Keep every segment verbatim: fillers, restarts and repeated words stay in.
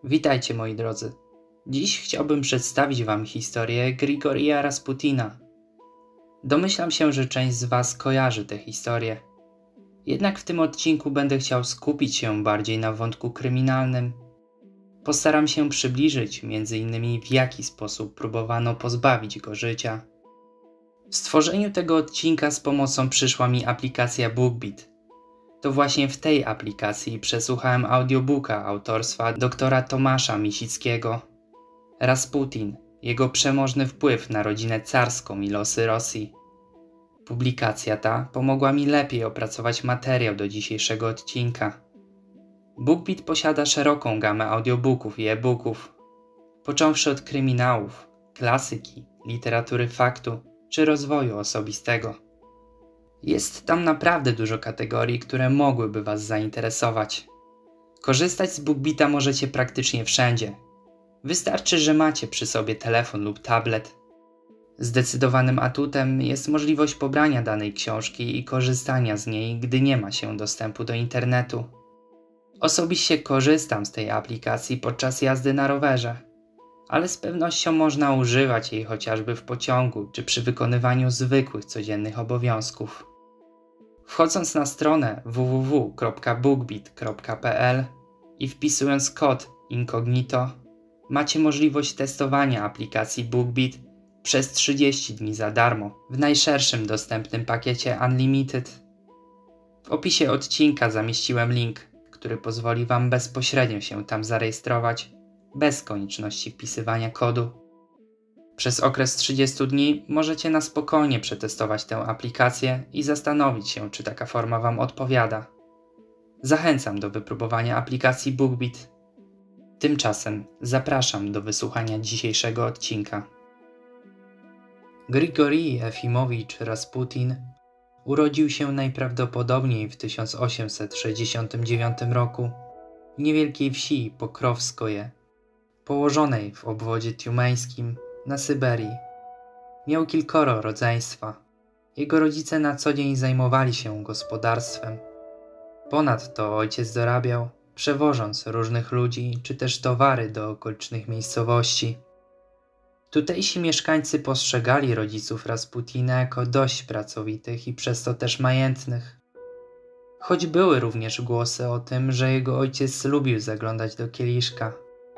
Witajcie moi drodzy. Dziś chciałbym przedstawić wam historię Grigorija Rasputina. Domyślam się, że część z was kojarzy tę historię. Jednak w tym odcinku będę chciał skupić się bardziej na wątku kryminalnym. Postaram się przybliżyć między innymi w jaki sposób próbowano pozbawić go życia. W stworzeniu tego odcinka z pomocą przyszła mi aplikacja BookBeat. To właśnie w tej aplikacji przesłuchałem audiobooka autorstwa doktora Tomasza Misickiego. Rasputin, jego przemożny wpływ na rodzinę carską i losy Rosji. Publikacja ta pomogła mi lepiej opracować materiał do dzisiejszego odcinka. BookBeat posiada szeroką gamę audiobooków i e-booków. Począwszy od kryminałów, klasyki, literatury faktu czy rozwoju osobistego. Jest tam naprawdę dużo kategorii, które mogłyby was zainteresować. Korzystać z BookBeata możecie praktycznie wszędzie. Wystarczy, że macie przy sobie telefon lub tablet. Zdecydowanym atutem jest możliwość pobrania danej książki i korzystania z niej, gdy nie ma się dostępu do internetu. Osobiście korzystam z tej aplikacji podczas jazdy na rowerze, ale z pewnością można używać jej chociażby w pociągu czy przy wykonywaniu zwykłych codziennych obowiązków. Wchodząc na stronę w w w kropka bookbeat kropka p l i wpisując kod incognito, macie możliwość testowania aplikacji BookBeat przez trzydzieści dni za darmo w najszerszym dostępnym pakiecie Unlimited. W opisie odcinka zamieściłem link, który pozwoli wam bezpośrednio się tam zarejestrować, bez konieczności wpisywania kodu. Przez okres trzydziestu dni możecie na spokojnie przetestować tę aplikację i zastanowić się, czy taka forma wam odpowiada. Zachęcam do wypróbowania aplikacji BookBeat. Tymczasem zapraszam do wysłuchania dzisiejszego odcinka. Grigorij Efimowicz Rasputin urodził się najprawdopodobniej w tysiąc osiemset sześćdziesiątym dziewiątym roku w niewielkiej wsi Pokrowskoje, położonej w obwodzie tiumeńskim na Syberii. Miał kilkoro rodzeństwa. Jego rodzice na co dzień zajmowali się gospodarstwem. Ponadto ojciec dorabiał, przewożąc różnych ludzi czy też towary do okolicznych miejscowości. Tutejsi mieszkańcy postrzegali rodziców Rasputina jako dość pracowitych i przez to też majętnych. Choć były również głosy o tym, że jego ojciec lubił zaglądać do kieliszka.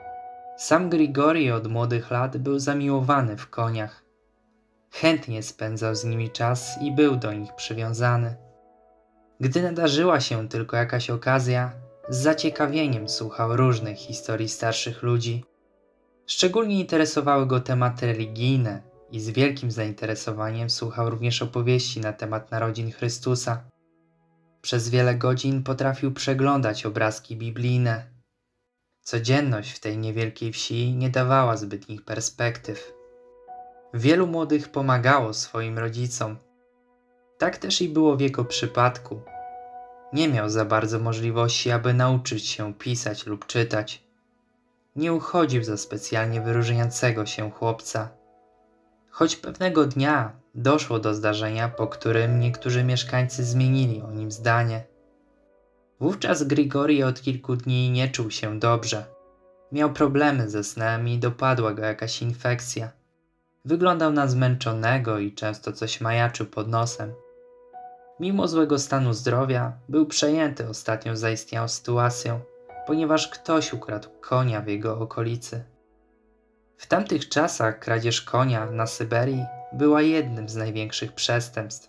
Sam Grigorij od młodych lat był zamiłowany w koniach. Chętnie spędzał z nimi czas i był do nich przywiązany. Gdy nadarzyła się tylko jakaś okazja, z zaciekawieniem słuchał różnych historii starszych ludzi. Szczególnie interesowały go tematy religijne i z wielkim zainteresowaniem słuchał również opowieści na temat narodzin Chrystusa. Przez wiele godzin potrafił przeglądać obrazki biblijne. Codzienność w tej niewielkiej wsi nie dawała zbytnich perspektyw. Wielu młodych pomagało swoim rodzicom. Tak też i było w jego przypadku. Nie miał za bardzo możliwości, aby nauczyć się pisać lub czytać. Nie uchodził za specjalnie wyróżniającego się chłopca. Choć pewnego dnia doszło do zdarzenia, po którym niektórzy mieszkańcy zmienili o nim zdanie. Wówczas Grigorij od kilku dni nie czuł się dobrze. Miał problemy ze snem i dopadła go jakaś infekcja. Wyglądał na zmęczonego i często coś majaczył pod nosem. Mimo złego stanu zdrowia, był przejęty ostatnią zaistniałą sytuacją, ponieważ ktoś ukradł konia w jego okolicy. W tamtych czasach kradzież konia na Syberii była jednym z największych przestępstw.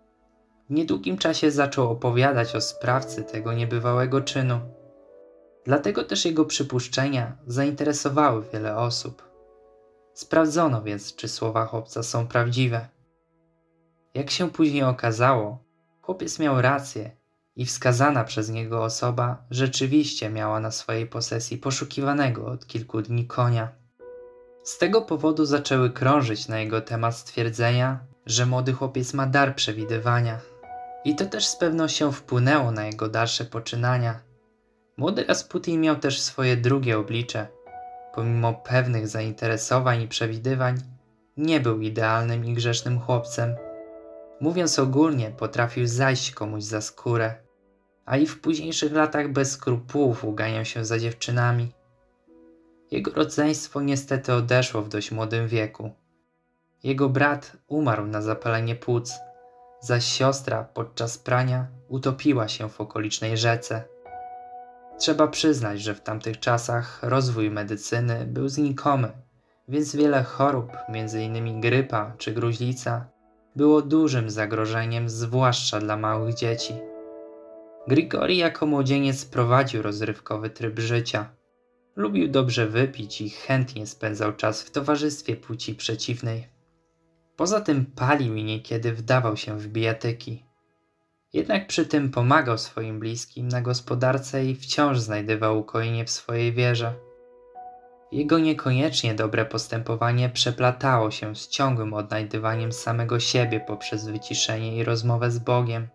W niedługim czasie zaczął opowiadać o sprawcy tego niebywałego czynu. Dlatego też jego przypuszczenia zainteresowały wiele osób. Sprawdzono więc, czy słowa chłopca są prawdziwe. Jak się później okazało, chłopiec miał rację i wskazana przez niego osoba rzeczywiście miała na swojej posesji poszukiwanego od kilku dni konia. Z tego powodu zaczęły krążyć na jego temat stwierdzenia, że młody chłopiec ma dar przewidywania. I to też z pewnością wpłynęło na jego dalsze poczynania. Młody Rasputin miał też swoje drugie oblicze. Pomimo pewnych zainteresowań i przewidywań, nie był idealnym i grzesznym chłopcem. Mówiąc ogólnie, potrafił zajść komuś za skórę, a i w późniejszych latach bez skrupułów uganiał się za dziewczynami. Jego rodzeństwo niestety odeszło w dość młodym wieku. Jego brat umarł na zapalenie płuc, zaś siostra podczas prania utopiła się w okolicznej rzece. Trzeba przyznać, że w tamtych czasach rozwój medycyny był znikomy, więc wiele chorób, między innymi grypa czy gruźlica, było dużym zagrożeniem, zwłaszcza dla małych dzieci. Grigori jako młodzieniec prowadził rozrywkowy tryb życia. Lubił dobrze wypić i chętnie spędzał czas w towarzystwie płci przeciwnej. Poza tym palił i niekiedy wdawał się w bijatyki. Jednak przy tym pomagał swoim bliskim na gospodarce i wciąż znajdował ukojenie w swojej wierze. Jego niekoniecznie dobre postępowanie przeplatało się z ciągłym odnajdywaniem samego siebie poprzez wyciszenie i rozmowę z Bogiem.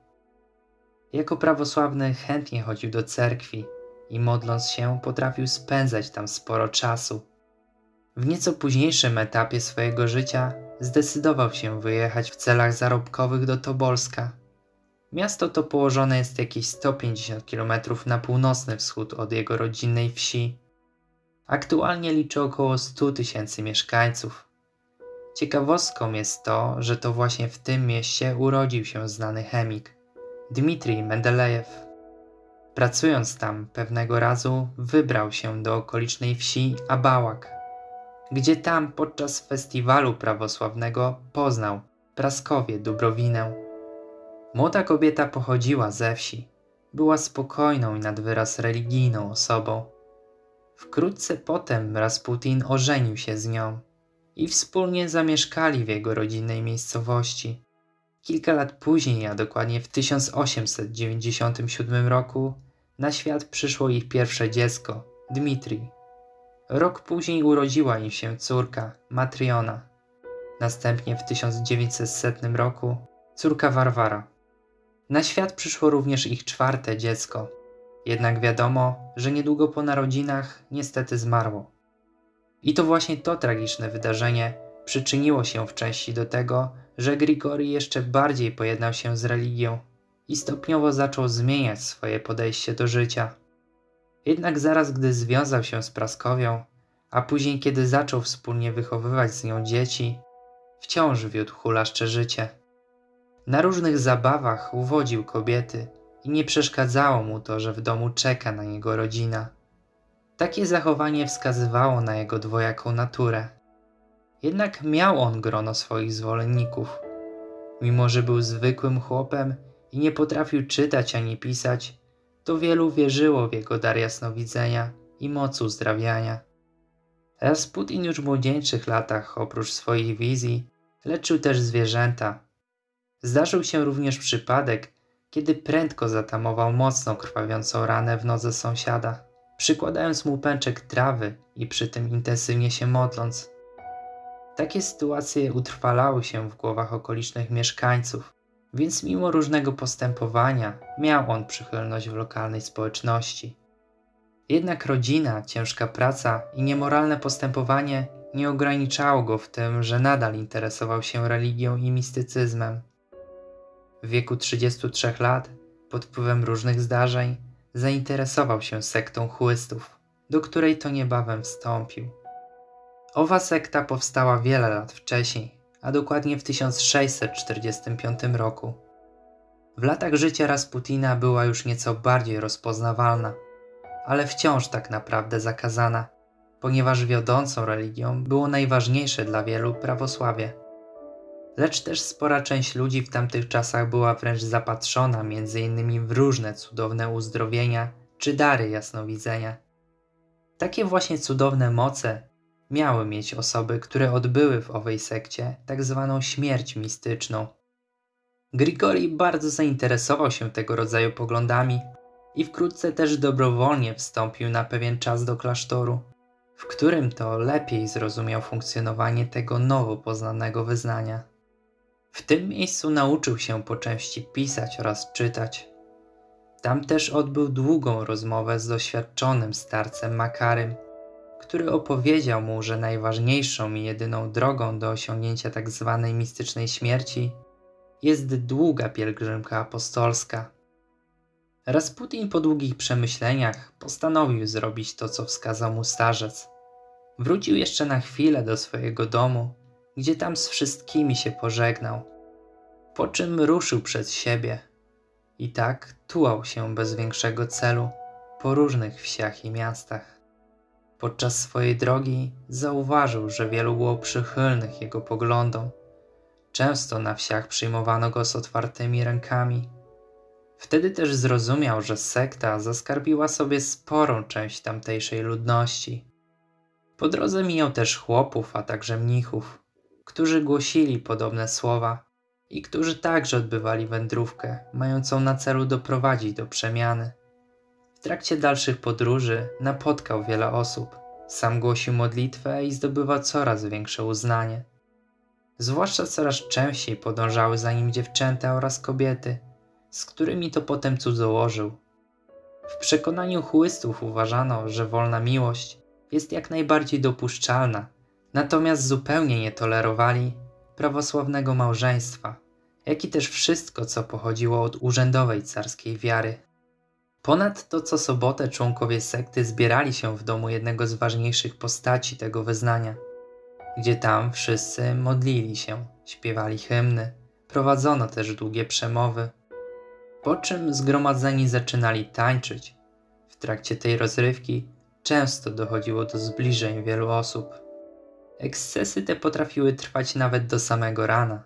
Jako prawosławny chętnie chodził do cerkwi i modląc się potrafił spędzać tam sporo czasu. W nieco późniejszym etapie swojego życia zdecydował się wyjechać w celach zarobkowych do Tobolska. Miasto to położone jest jakieś sto pięćdziesiąt kilometrów na północny wschód od jego rodzinnej wsi. Aktualnie liczy około stu tysięcy mieszkańców. Ciekawostką jest to, że to właśnie w tym mieście urodził się znany chemik Dmitrij Mendelejew. Pracując tam pewnego razu wybrał się do okolicznej wsi Abałak, gdzie tam podczas festiwalu prawosławnego poznał Praskowię Dubrowinę. Młoda kobieta pochodziła ze wsi, była spokojną i nad wyraz religijną osobą. Wkrótce potem Rasputin ożenił się z nią i wspólnie zamieszkali w jego rodzinnej miejscowości. Kilka lat później, a dokładnie w tysiąc osiemset dziewięćdziesiątym siódmym roku, na świat przyszło ich pierwsze dziecko, Dmitrij. Rok później urodziła im się córka, Matriona. Następnie w tysiąc dziewięćsetnym roku córka Warwara. Na świat przyszło również ich czwarte dziecko. Jednak wiadomo, że niedługo po narodzinach niestety zmarło. I to właśnie to tragiczne wydarzenie przyczyniło się w części do tego, że Grigori jeszcze bardziej pojednał się z religią i stopniowo zaczął zmieniać swoje podejście do życia. Jednak zaraz gdy związał się z Praskowią, a później kiedy zaczął wspólnie wychowywać z nią dzieci, wciąż wiódł hulaszcze życie. Na różnych zabawach uwodził kobiety i nie przeszkadzało mu to, że w domu czeka na niego rodzina. Takie zachowanie wskazywało na jego dwojaką naturę. Jednak miał on grono swoich zwolenników. Mimo że był zwykłym chłopem i nie potrafił czytać ani pisać, to wielu wierzyło w jego dar jasnowidzenia i moc uzdrawiania. Rasputin już w młodzieńczych latach, oprócz swoich wizji, leczył też zwierzęta. Zdarzył się również przypadek, kiedy prędko zatamował mocno krwawiącą ranę w nodze sąsiada, przykładając mu pęczek trawy i przy tym intensywnie się modląc. Takie sytuacje utrwalały się w głowach okolicznych mieszkańców, więc mimo różnego postępowania miał on przychylność w lokalnej społeczności. Jednak rodzina, ciężka praca i niemoralne postępowanie nie ograniczało go w tym, że nadal interesował się religią i mistycyzmem. W wieku trzydziestu trzech lat, pod wpływem różnych zdarzeń, zainteresował się sektą huistów, do której to niebawem wstąpił. Owa sekta powstała wiele lat wcześniej, a dokładnie w tysiąc sześćset czterdziestym piątym roku. W latach życia Rasputina była już nieco bardziej rozpoznawalna, ale wciąż tak naprawdę zakazana, ponieważ wiodącą religią było najważniejsze dla wielu prawosławie. Lecz też spora część ludzi w tamtych czasach była wręcz zapatrzona między innymi w różne cudowne uzdrowienia czy dary jasnowidzenia. Takie właśnie cudowne moce miały mieć osoby, które odbyły w owej sekcie tak zwaną śmierć mistyczną. Grigori bardzo zainteresował się tego rodzaju poglądami i wkrótce też dobrowolnie wstąpił na pewien czas do klasztoru, w którym to lepiej zrozumiał funkcjonowanie tego nowo poznanego wyznania. W tym miejscu nauczył się po części pisać oraz czytać. Tam też odbył długą rozmowę z doświadczonym starcem Makarym, który opowiedział mu, że najważniejszą i jedyną drogą do osiągnięcia tak zwanej mistycznej śmierci jest długa pielgrzymka apostolska. Rasputin po długich przemyśleniach postanowił zrobić to, co wskazał mu starzec. Wrócił jeszcze na chwilę do swojego domu, gdzie tam z wszystkimi się pożegnał, po czym ruszył przed siebie i tak tułał się bez większego celu po różnych wsiach i miastach. Podczas swojej drogi zauważył, że wielu było przychylnych jego poglądom. Często na wsiach przyjmowano go z otwartymi rękami. Wtedy też zrozumiał, że sekta zaskarbiła sobie sporą część tamtejszej ludności. Po drodze mijał też chłopów, a także mnichów, którzy głosili podobne słowa i którzy także odbywali wędrówkę, mającą na celu doprowadzić do przemiany. W trakcie dalszych podróży napotkał wiele osób, sam głosił modlitwę i zdobywał coraz większe uznanie. Zwłaszcza coraz częściej podążały za nim dziewczęta oraz kobiety, z którymi to potem cudzołożył. W przekonaniu chłystów uważano, że wolna miłość jest jak najbardziej dopuszczalna, natomiast zupełnie nie tolerowali prawosławnego małżeństwa, jak i też wszystko, co pochodziło od urzędowej carskiej wiary. Ponadto co sobotę członkowie sekty zbierali się w domu jednego z ważniejszych postaci tego wyznania, gdzie tam wszyscy modlili się, śpiewali hymny, prowadzono też długie przemowy, po czym zgromadzeni zaczynali tańczyć. W trakcie tej rozrywki często dochodziło do zbliżeń wielu osób. Ekscesy te potrafiły trwać nawet do samego rana.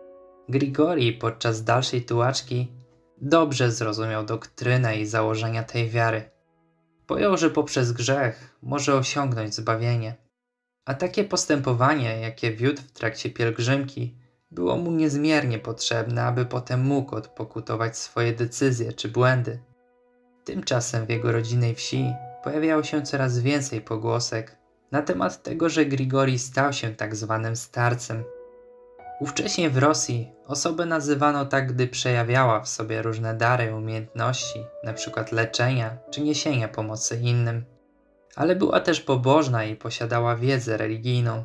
Grigori podczas dalszej tułaczki dobrze zrozumiał doktrynę i założenia tej wiary. Pojął, że poprzez grzech może osiągnąć zbawienie, a takie postępowanie, jakie wiódł w trakcie pielgrzymki, było mu niezmiernie potrzebne, aby potem mógł odpokutować swoje decyzje czy błędy. Tymczasem w jego rodzinnej wsi pojawiało się coraz więcej pogłosek na temat tego, że Grigori stał się tak zwanym starcem. Ówcześnie w Rosji osobę nazywano tak, gdy przejawiała w sobie różne dary i umiejętności, np. leczenia czy niesienia pomocy innym, ale była też pobożna i posiadała wiedzę religijną.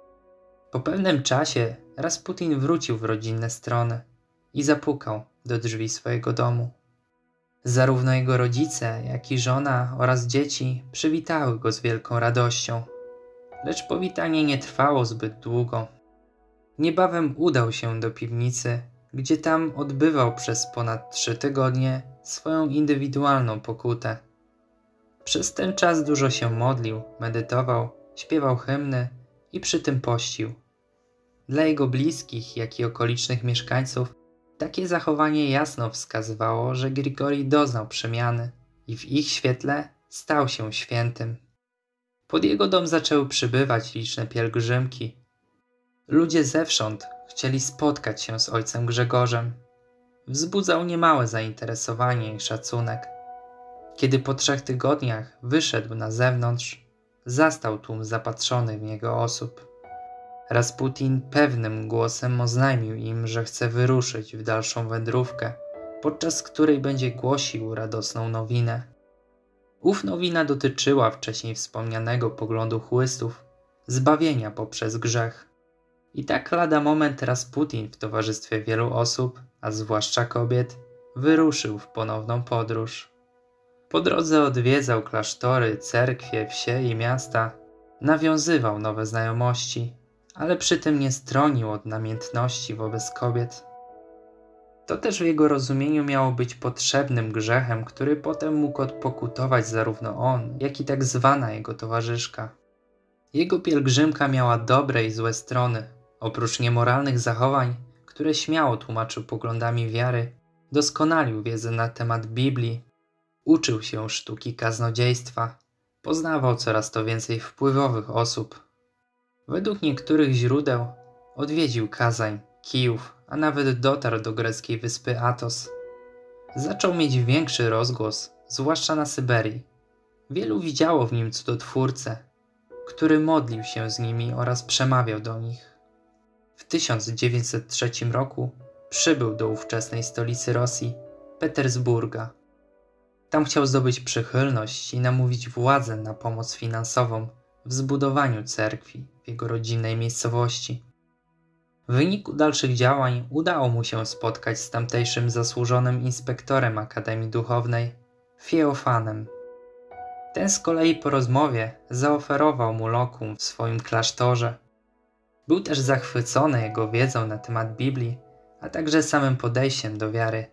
Po pewnym czasie Rasputin wrócił w rodzinne strony i zapukał do drzwi swojego domu. Zarówno jego rodzice, jak i żona oraz dzieci przywitały go z wielką radością, lecz powitanie nie trwało zbyt długo. Niebawem udał się do piwnicy, gdzie tam odbywał przez ponad trzy tygodnie swoją indywidualną pokutę. Przez ten czas dużo się modlił, medytował, śpiewał hymny i przy tym pościł. Dla jego bliskich, jak i okolicznych mieszkańców takie zachowanie jasno wskazywało, że Grigori doznał przemiany i w ich świetle stał się świętym. Pod jego dom zaczęły przybywać liczne pielgrzymki. Ludzie zewsząd chcieli spotkać się z ojcem Grzegorzem. Wzbudzał niemałe zainteresowanie i szacunek. Kiedy po trzech tygodniach wyszedł na zewnątrz, zastał tłum zapatrzonych w niego osób. Rasputin pewnym głosem oznajmił im, że chce wyruszyć w dalszą wędrówkę, podczas której będzie głosił radosną nowinę. Ów nowina dotyczyła wcześniej wspomnianego poglądu chłystów, zbawienia poprzez grzech. I tak lada moment Rasputin w towarzystwie wielu osób, a zwłaszcza kobiet, wyruszył w ponowną podróż. Po drodze odwiedzał klasztory, cerkwie, wsie i miasta, nawiązywał nowe znajomości, ale przy tym nie stronił od namiętności wobec kobiet. To też w jego rozumieniu miało być potrzebnym grzechem, który potem mógł odpokutować zarówno on, jak i tak zwana jego towarzyszka. Jego pielgrzymka miała dobre i złe strony. Oprócz niemoralnych zachowań, które śmiało tłumaczył poglądami wiary, doskonalił wiedzę na temat Biblii, uczył się sztuki kaznodziejstwa, poznawał coraz to więcej wpływowych osób. Według niektórych źródeł odwiedził Kazań, Kijów, a nawet dotarł do greckiej wyspy Atos. Zaczął mieć większy rozgłos, zwłaszcza na Syberii. Wielu widziało w nim cudotwórcę, który modlił się z nimi oraz przemawiał do nich. W tysiąc dziewięćset trzecim roku przybył do ówczesnej stolicy Rosji, Petersburga. Tam chciał zdobyć przychylność i namówić władzę na pomoc finansową w zbudowaniu cerkwi w jego rodzinnej miejscowości. W wyniku dalszych działań udało mu się spotkać z tamtejszym zasłużonym inspektorem Akademii Duchownej, Feofanem. Ten z kolei po rozmowie zaoferował mu lokum w swoim klasztorze. Był też zachwycony jego wiedzą na temat Biblii, a także samym podejściem do wiary.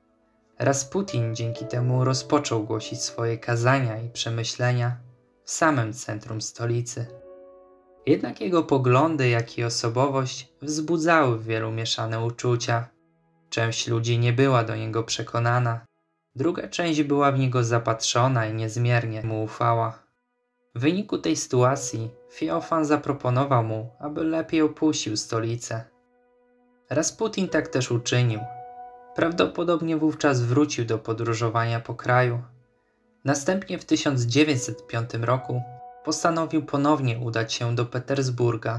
Rasputin dzięki temu rozpoczął głosić swoje kazania i przemyślenia w samym centrum stolicy. Jednak jego poglądy, jak i osobowość wzbudzały w wielu mieszane uczucia. Część ludzi nie była do niego przekonana, druga część była w niego zapatrzona i niezmiernie mu ufała. W wyniku tej sytuacji Feofan zaproponował mu, aby lepiej opuścił stolicę. Rasputin tak też uczynił. Prawdopodobnie wówczas wrócił do podróżowania po kraju. Następnie w tysiąc dziewięćset piątym roku postanowił ponownie udać się do Petersburga.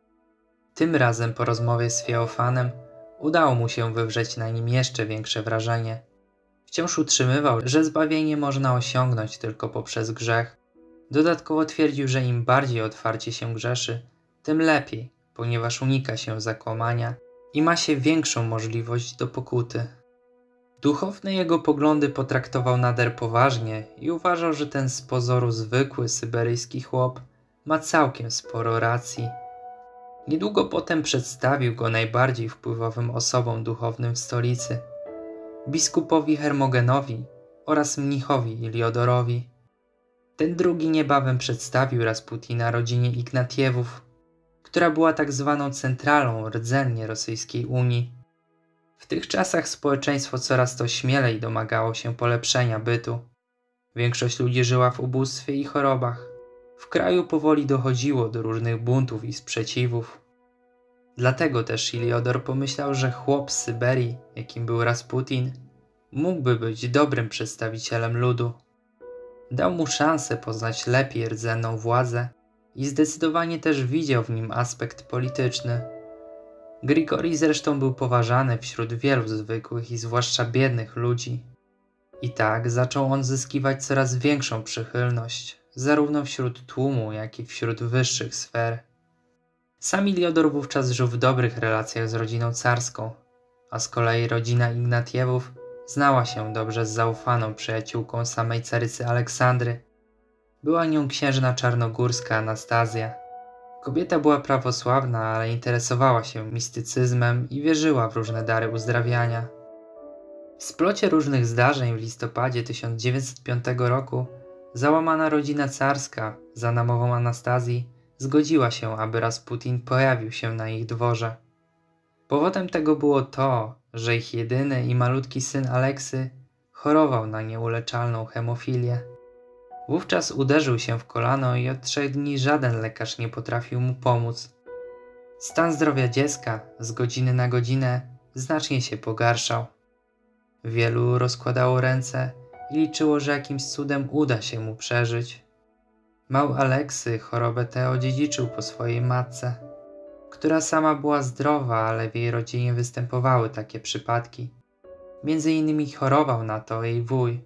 Tym razem po rozmowie z Feofanem udało mu się wywrzeć na nim jeszcze większe wrażenie. Wciąż utrzymywał, że zbawienie można osiągnąć tylko poprzez grzech. Dodatkowo twierdził, że im bardziej otwarcie się grzeszy, tym lepiej, ponieważ unika się zakłamania i ma się większą możliwość do pokuty. Duchowne jego poglądy potraktował nader poważnie i uważał, że ten z pozoru zwykły syberyjski chłop ma całkiem sporo racji. Niedługo potem przedstawił go najbardziej wpływowym osobom duchownym w stolicy, biskupowi Hermogenowi oraz mnichowi Iliodorowi. Ten drugi niebawem przedstawił Rasputina rodzinie Ignatiewów, która była tak zwaną centralą rdzennie rosyjskiej Unii. W tych czasach społeczeństwo coraz to śmielej domagało się polepszenia bytu. Większość ludzi żyła w ubóstwie i chorobach. W kraju powoli dochodziło do różnych buntów i sprzeciwów. Dlatego też Iliodor pomyślał, że chłop z Syberii, jakim był Rasputin, mógłby być dobrym przedstawicielem ludu. Dał mu szansę poznać lepiej rdzenną władzę i zdecydowanie też widział w nim aspekt polityczny. Grigori zresztą był poważany wśród wielu zwykłych i zwłaszcza biednych ludzi. I tak zaczął on zyskiwać coraz większą przychylność, zarówno wśród tłumu, jak i wśród wyższych sfer. Sam Iliodor wówczas żył w dobrych relacjach z rodziną carską, a z kolei rodzina Ignatiewów znała się dobrze z zaufaną przyjaciółką samej carycy Aleksandry. Była nią księżna czarnogórska Anastazja. Kobieta była prawosławna, ale interesowała się mistycyzmem i wierzyła w różne dary uzdrawiania. W splocie różnych zdarzeń w listopadzie tysiąc dziewięćset piątego roku załamana rodzina carska za namową Anastazji zgodziła się, aby Rasputin pojawił się na ich dworze. Powodem tego było to, że ich jedyny i malutki syn Aleksy chorował na nieuleczalną hemofilię. Wówczas uderzył się w kolano i od trzech dni żaden lekarz nie potrafił mu pomóc. Stan zdrowia dziecka z godziny na godzinę znacznie się pogarszał. Wielu rozkładało ręce i liczyło, że jakimś cudem uda się mu przeżyć. Mały Aleksy chorobę tę odziedziczył po swojej matce, która sama była zdrowa, ale w jej rodzinie występowały takie przypadki. Między innymi chorował na to jej wuj.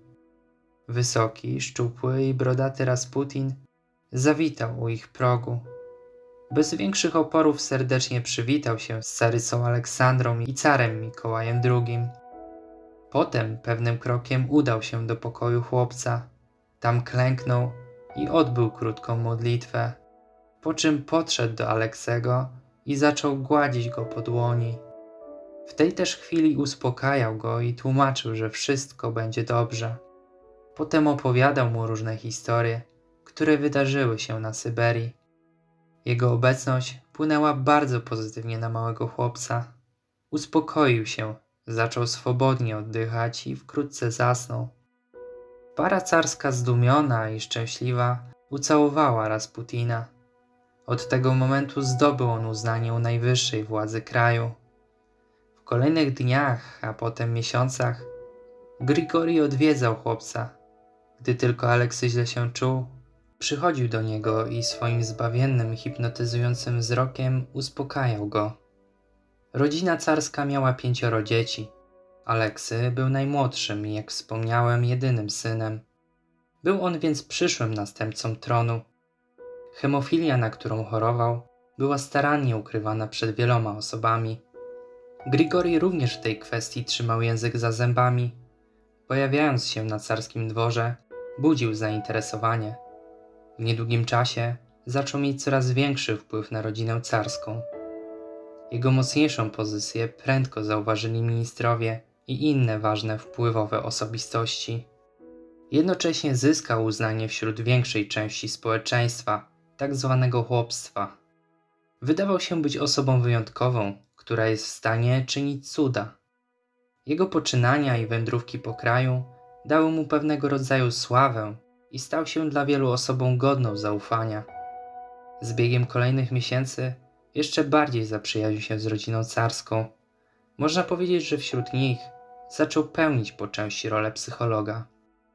Wysoki, szczupły i brodaty Rasputin zawitał u ich progu. Bez większych oporów serdecznie przywitał się z carycą Aleksandrą i carem Mikołajem drugim. Potem pewnym krokiem udał się do pokoju chłopca. Tam klęknął i odbył krótką modlitwę, po czym podszedł do Aleksego i zaczął gładzić go po dłoni. W tej też chwili uspokajał go i tłumaczył, że wszystko będzie dobrze. Potem opowiadał mu różne historie, które wydarzyły się na Syberii. Jego obecność wpłynęła bardzo pozytywnie na małego chłopca. Uspokoił się, zaczął swobodnie oddychać i wkrótce zasnął. Para carska zdumiona i szczęśliwa ucałowała Rasputina. Od tego momentu zdobył on uznanie u najwyższej władzy kraju. W kolejnych dniach, a potem miesiącach, Grigori odwiedzał chłopca. Gdy tylko Aleksy źle się czuł, przychodził do niego i swoim zbawiennym, hipnotyzującym wzrokiem uspokajał go. Rodzina carska miała pięcioro dzieci. Aleksy był najmłodszym i, jak wspomniałem, jedynym synem. Był on więc przyszłym następcą tronu. Hemofilia, na którą chorował, była starannie ukrywana przed wieloma osobami. Grigori również w tej kwestii trzymał język za zębami. Pojawiając się na carskim dworze, budził zainteresowanie. W niedługim czasie zaczął mieć coraz większy wpływ na rodzinę carską. Jego mocniejszą pozycję prędko zauważyli ministrowie i inne ważne wpływowe osobistości. Jednocześnie zyskał uznanie wśród większej części społeczeństwa, tak zwanego chłopstwa. Wydawał się być osobą wyjątkową, która jest w stanie czynić cuda. Jego poczynania i wędrówki po kraju dały mu pewnego rodzaju sławę i stał się dla wielu osobą godną zaufania. Z biegiem kolejnych miesięcy jeszcze bardziej zaprzyjaźnił się z rodziną carską. Można powiedzieć, że wśród nich zaczął pełnić po części rolę psychologa.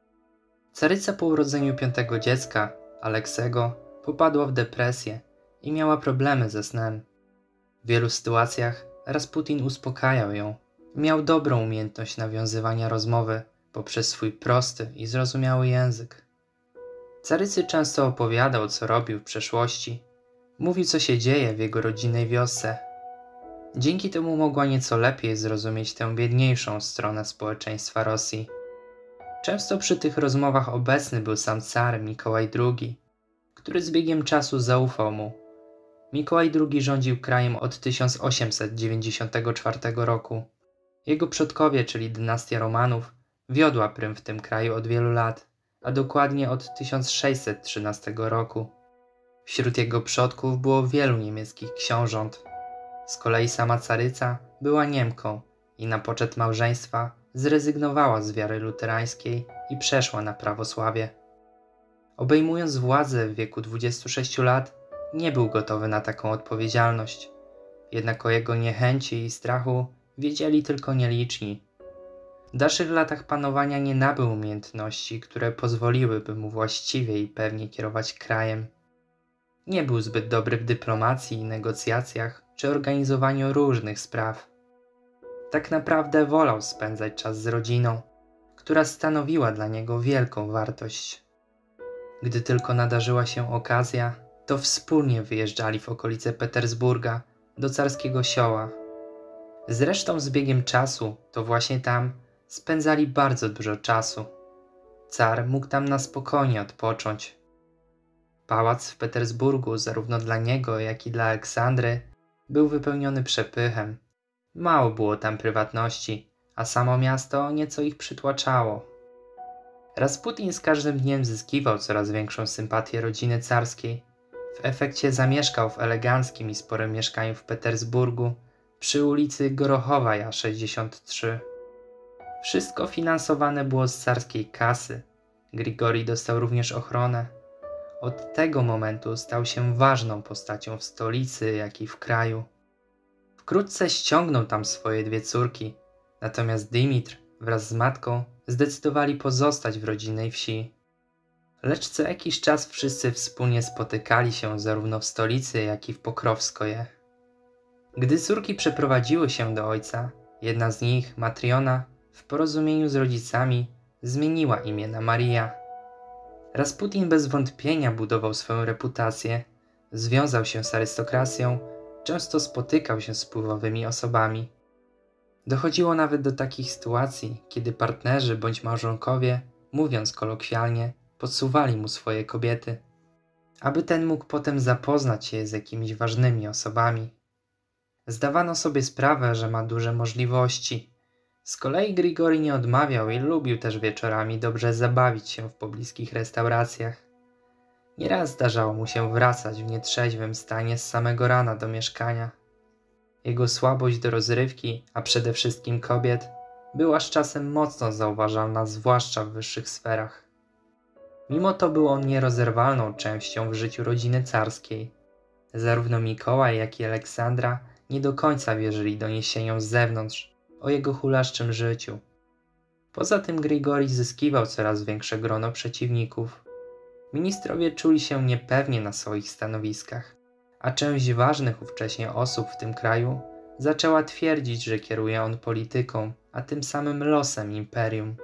Caryca po urodzeniu piątego dziecka, Aleksego, popadła w depresję i miała problemy ze snem. W wielu sytuacjach Rasputin uspokajał ją. Miał dobrą umiejętność nawiązywania rozmowy poprzez swój prosty i zrozumiały język. Carycy często opowiadał, co robił w przeszłości. Mówił, co się dzieje w jego rodzinnej wiosce. Dzięki temu mogła nieco lepiej zrozumieć tę biedniejszą stronę społeczeństwa Rosji. Często przy tych rozmowach obecny był sam car Mikołaj drugi, który z biegiem czasu zaufał mu. Mikołaj drugi rządził krajem od tysiąc osiemset dziewięćdziesiątego czwartego roku. Jego przodkowie, czyli dynastia Romanów, wiodła prym w tym kraju od wielu lat, a dokładnie od tysiąc sześćset trzynastego roku. Wśród jego przodków było wielu niemieckich książąt. Z kolei sama caryca była Niemką i na poczet małżeństwa zrezygnowała z wiary luterańskiej i przeszła na prawosławie. Obejmując władzę w wieku dwudziestu sześciu lat, nie był gotowy na taką odpowiedzialność. Jednak o jego niechęci i strachu wiedzieli tylko nieliczni. W dalszych latach panowania nie nabył umiejętności, które pozwoliłyby mu właściwie i pewnie kierować krajem. Nie był zbyt dobry w dyplomacji i negocjacjach czy organizowaniu różnych spraw. Tak naprawdę wolał spędzać czas z rodziną, która stanowiła dla niego wielką wartość. Gdy tylko nadarzyła się okazja, to wspólnie wyjeżdżali w okolice Petersburga do carskiego sioła. Zresztą z biegiem czasu to właśnie tam spędzali bardzo dużo czasu. Car mógł tam na spokojnie odpocząć. Pałac w Petersburgu zarówno dla niego, jak i dla Aleksandry był wypełniony przepychem. Mało było tam prywatności, a samo miasto nieco ich przytłaczało. Rasputin z każdym dniem zyskiwał coraz większą sympatię rodziny carskiej. W efekcie zamieszkał w eleganckim i sporym mieszkaniu w Petersburgu przy ulicy Gorochowaja sześćdziesiąt trzy. Wszystko finansowane było z carskiej kasy. Grigori dostał również ochronę. Od tego momentu stał się ważną postacią w stolicy, jak i w kraju. Wkrótce ściągnął tam swoje dwie córki, natomiast Dymitr wraz z matką zdecydowali pozostać w rodzinnej wsi. Lecz co jakiś czas wszyscy wspólnie spotykali się zarówno w stolicy, jak i w Pokrowskoje. Gdy córki przeprowadziły się do ojca, jedna z nich, Matriona, w porozumieniu z rodzicami zmieniła imię na Maria. Rasputin bez wątpienia budował swoją reputację, związał się z arystokracją, często spotykał się z wpływowymi osobami. Dochodziło nawet do takich sytuacji, kiedy partnerzy bądź małżonkowie, mówiąc kolokwialnie, podsuwali mu swoje kobiety, aby ten mógł potem zapoznać się z jakimiś ważnymi osobami. Zdawano sobie sprawę, że ma duże możliwości. Z kolei Grigori nie odmawiał i lubił też wieczorami dobrze zabawić się w pobliskich restauracjach. Nieraz zdarzało mu się wracać w nietrzeźwym stanie z samego rana do mieszkania. Jego słabość do rozrywki, a przede wszystkim kobiet, była z czasem mocno zauważalna, zwłaszcza w wyższych sferach. Mimo to był on nierozerwalną częścią w życiu rodziny carskiej. Zarówno Mikołaj, jak i Aleksandra nie do końca wierzyli doniesieniom z zewnątrz o jego hulaszczym życiu. Poza tym Grigori zyskiwał coraz większe grono przeciwników. Ministrowie czuli się niepewnie na swoich stanowiskach, a część ważnych ówcześnie osób w tym kraju zaczęła twierdzić, że kieruje on polityką, a tym samym losem imperium.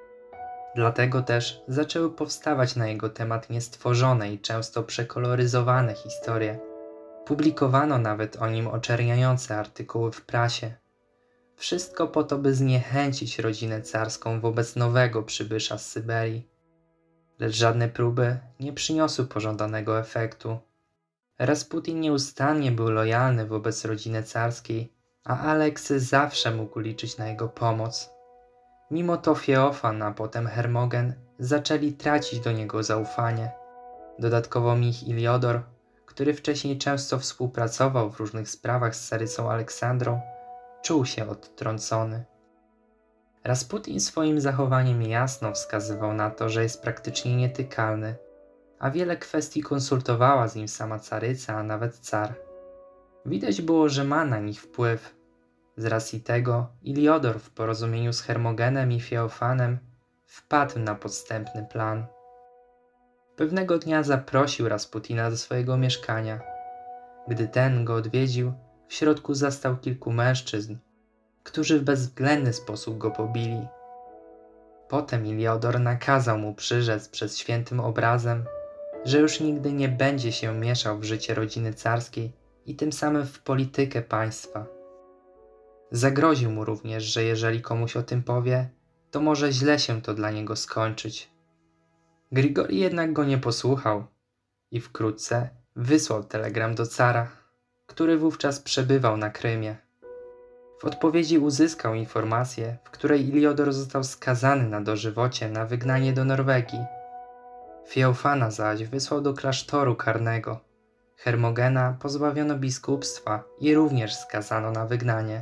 Dlatego też zaczęły powstawać na jego temat niestworzone i często przekoloryzowane historie. Publikowano nawet o nim oczerniające artykuły w prasie. Wszystko po to, by zniechęcić rodzinę carską wobec nowego przybysza z Syberii. lecz żadne próby nie przyniosły pożądanego efektu. Rasputin nieustannie był lojalny wobec rodziny carskiej, a Aleksy zawsze mógł liczyć na jego pomoc. Mimo to Feofan, a potem Hermogen zaczęli tracić do niego zaufanie. Dodatkowo Mich Iliodor, który wcześniej często współpracował w różnych sprawach z carycą Aleksandrą, czuł się odtrącony. Rasputin swoim zachowaniem jasno wskazywał na to, że jest praktycznie nietykalny, a wiele kwestii konsultowała z nim sama caryca, a nawet car. Widać było, że ma na nich wpływ. Z racji tego Iliodor w porozumieniu z Hermogenem i Feofanem wpadł na podstępny plan. Pewnego dnia zaprosił Rasputina do swojego mieszkania. Gdy ten go odwiedził, w środku zastał kilku mężczyzn, którzy w bezwzględny sposób go pobili. Potem Iliodor nakazał mu przyrzec przed świętym obrazem, że już nigdy nie będzie się mieszał w życie rodziny carskiej i tym samym w politykę państwa. Zagroził mu również, że jeżeli komuś o tym powie, to może źle się to dla niego skończyć. Grigori jednak go nie posłuchał i wkrótce wysłał telegram do cara, który wówczas przebywał na Krymie. W odpowiedzi uzyskał informację, w której Iliodor został skazany na dożywocie na wygnanie do Norwegii. Feofana zaś wysłał do klasztoru karnego. Hermogena pozbawiono biskupstwa i również skazano na wygnanie.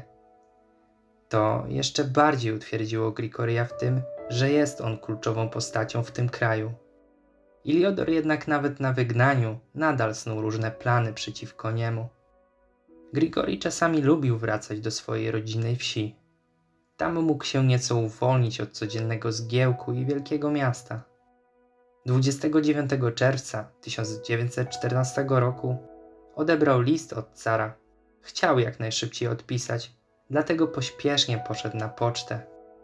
To jeszcze bardziej utwierdziło Grigoria w tym, że jest on kluczową postacią w tym kraju. Iliodor jednak nawet na wygnaniu nadal snuł różne plany przeciwko niemu. Grigori czasami lubił wracać do swojej rodzinnej wsi. Tam mógł się nieco uwolnić od codziennego zgiełku i wielkiego miasta. dwudziestego dziewiątego czerwca tysiąc dziewięćset czternastego roku odebrał list od cara. Chciał jak najszybciej odpisać, dlatego pośpiesznie poszedł na pocztę.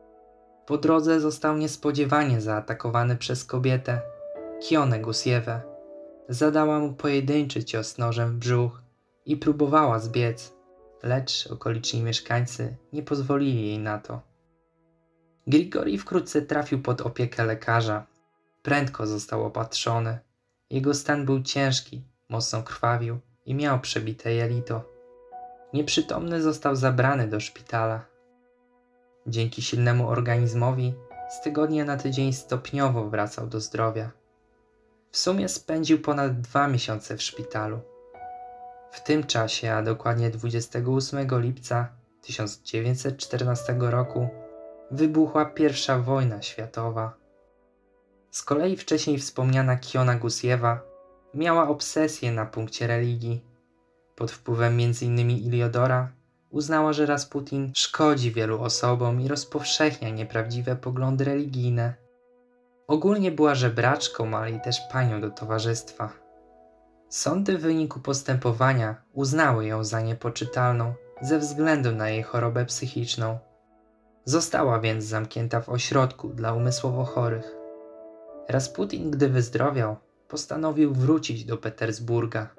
Po drodze został niespodziewanie zaatakowany przez kobietę, Kionę Gusiewę. Zadała mu pojedynczy cios nożem w brzuch i próbowała zbiec, lecz okoliczni mieszkańcy nie pozwolili jej na to. Grigori wkrótce trafił pod opiekę lekarza. Prędko został opatrzony. Jego stan był ciężki, mocno krwawił i miał przebite jelito. Nieprzytomny został zabrany do szpitala. Dzięki silnemu organizmowi z tygodnia na tydzień stopniowo wracał do zdrowia. W sumie spędził ponad dwa miesiące w szpitalu. W tym czasie, a dokładnie dwudziestego ósmego lipca tysiąc dziewięćset czternastego roku, wybuchła pierwsza wojna światowa. Z kolei wcześniej wspomniana Kiona Gusiewa miała obsesję na punkcie religii. Pod wpływem między innymi Iliodora uznała, że Rasputin szkodzi wielu osobom i rozpowszechnia nieprawdziwe poglądy religijne. Ogólnie była żebraczką, ale i też panią do towarzystwa. Sądy w wyniku postępowania uznały ją za niepoczytalną ze względu na jej chorobę psychiczną. Została więc zamknięta w ośrodku dla umysłowo chorych. Rasputin, gdy wyzdrowiał, postanowił wrócić do Petersburga.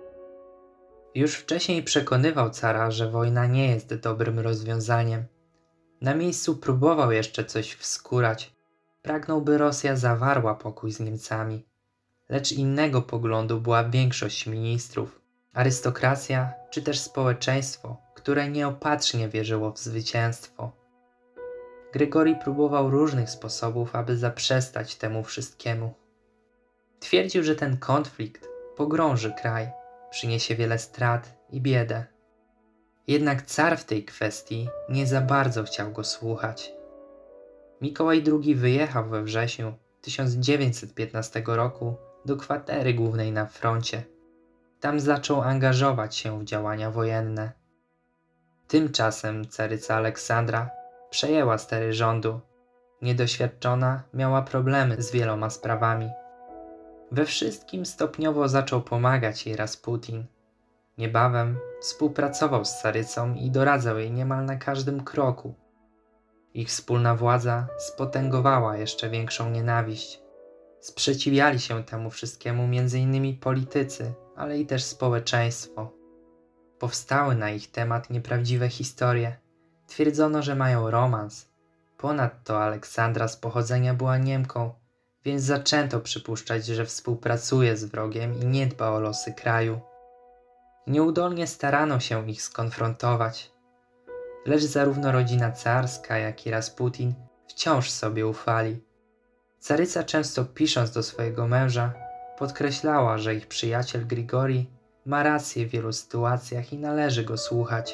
Już wcześniej przekonywał cara, że wojna nie jest dobrym rozwiązaniem. Na miejscu próbował jeszcze coś wskórać. Pragnął, by Rosja zawarła pokój z Niemcami. Lecz innego poglądu była większość ministrów, arystokracja czy też społeczeństwo, które nieopatrznie wierzyło w zwycięstwo. Grigori próbował różnych sposobów, aby zaprzestać temu wszystkiemu. Twierdził, że ten konflikt pogrąży kraj, przyniesie wiele strat i biedę. Jednak car w tej kwestii nie za bardzo chciał go słuchać. Mikołaj drugi wyjechał we wrześniu tysiąc dziewięćset piętnastego roku do kwatery głównej na froncie. Tam zaczął angażować się w działania wojenne. Tymczasem caryca Aleksandra przejęła stery rządu. Niedoświadczona miała problemy z wieloma sprawami. We wszystkim stopniowo zaczął pomagać jej Rasputin. Niebawem współpracował z carycą i doradzał jej niemal na każdym kroku. Ich wspólna władza spotęgowała jeszcze większą nienawiść. Sprzeciwiali się temu wszystkiemu między innymi politycy, ale i też społeczeństwo. Powstały na ich temat nieprawdziwe historie. Twierdzono, że mają romans. Ponadto Aleksandra z pochodzenia była Niemką, więc zaczęto przypuszczać, że współpracuje z wrogiem i nie dba o losy kraju. Nieudolnie starano się ich skonfrontować, lecz zarówno rodzina carska, jak i Rasputin wciąż sobie ufali. Caryca, często pisząc do swojego męża, podkreślała, że ich przyjaciel Grigori ma rację w wielu sytuacjach i należy go słuchać.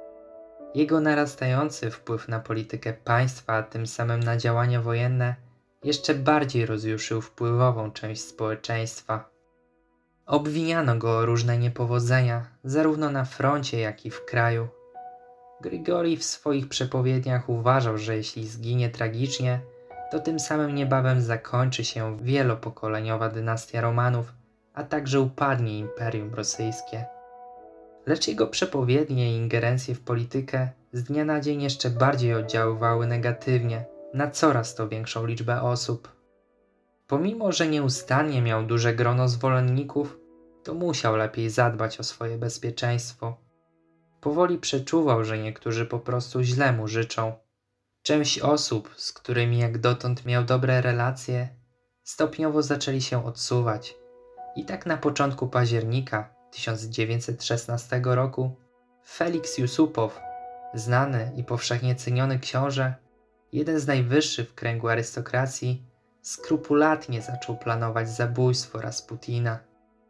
Jego narastający wpływ na politykę państwa, a tym samym na działania wojenne, jeszcze bardziej rozjuszył wpływową część społeczeństwa. Obwiniano go o różne niepowodzenia, zarówno na froncie, jak i w kraju. Grigori w swoich przepowiedniach uważał, że jeśli zginie tragicznie, to tym samym niebawem zakończy się wielopokoleniowa dynastia Romanów, a także upadnie Imperium Rosyjskie. Lecz jego przepowiednie i ingerencje w politykę z dnia na dzień jeszcze bardziej oddziaływały negatywnie na coraz to większą liczbę osób. Pomimo że nieustannie miał duże grono zwolenników, to musiał lepiej zadbać o swoje bezpieczeństwo. Powoli przeczuwał, że niektórzy po prostu źle mu życzą. Część osób, z którymi jak dotąd miał dobre relacje, stopniowo zaczęli się odsuwać. I tak na początku października tysiąc dziewięćset szesnastego roku Feliks Jusupow, znany i powszechnie ceniony książę, jeden z najwyższych w kręgu arystokracji, skrupulatnie zaczął planować zabójstwo Rasputina.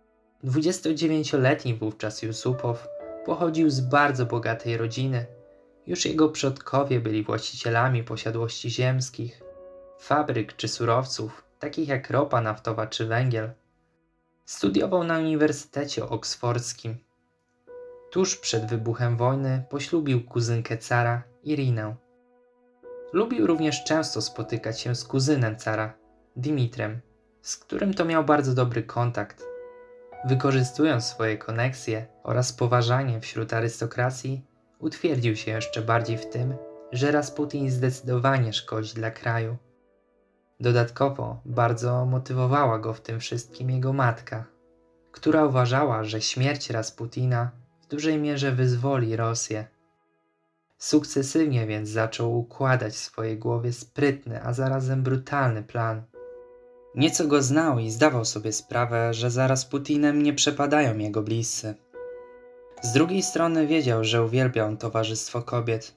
dwudziestodziewięcioletni wówczas Jusupow pochodził z bardzo bogatej rodziny. Już jego przodkowie byli właścicielami posiadłości ziemskich, fabryk czy surowców, takich jak ropa naftowa czy węgiel. Studiował na Uniwersytecie Oksfordzkim. Tuż przed wybuchem wojny poślubił kuzynkę cara, Irinę. Lubił również często spotykać się z kuzynem cara, Dimitrem, z którym to miał bardzo dobry kontakt. Wykorzystując swoje koneksje oraz poważanie wśród arystokracji, utwierdził się jeszcze bardziej w tym, że Rasputin zdecydowanie szkodzi dla kraju. Dodatkowo bardzo motywowała go w tym wszystkim jego matka, która uważała, że śmierć Rasputina w dużej mierze wyzwoli Rosję. Sukcesywnie więc zaczął układać w swojej głowie sprytny, a zarazem brutalny plan. Nieco go znał i zdawał sobie sprawę, że za Rasputinem nie przepadają jego bliscy. Z drugiej strony wiedział, że uwielbia on towarzystwo kobiet.